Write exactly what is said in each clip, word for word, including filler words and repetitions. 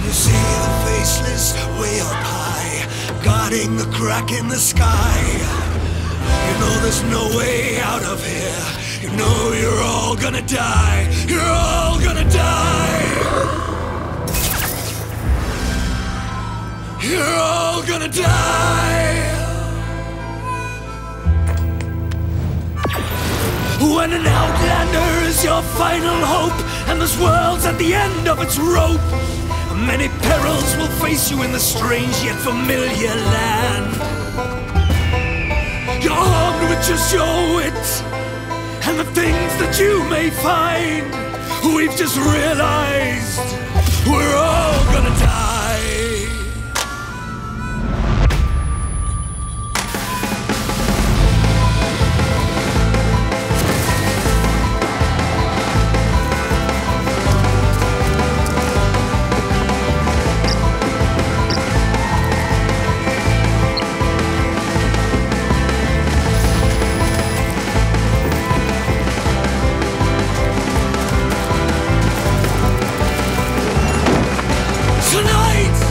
You see the faceless way up high, guarding the crack in the sky. You know there's no way out of here. You know you're all gonna die. You're all gonna die. You're all gonna die. When an outlander is your final hope, and this world's at the end of its rope, many perils will face you in the strange yet familiar land. You're armed with just your wit and the things that you may find. We've just realized we're all gonna die. Tonight,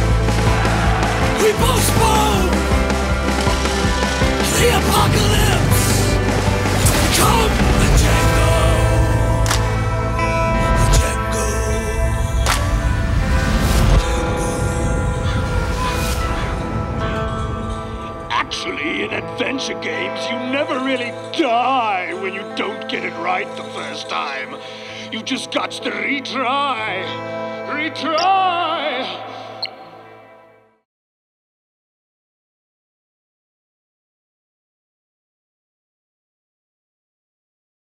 we postpone the apocalypse. Come, Jengo, Jengo, Jengo. Actually, in adventure games, you never really die when you don't get it right the first time. You just got to retry. Retry!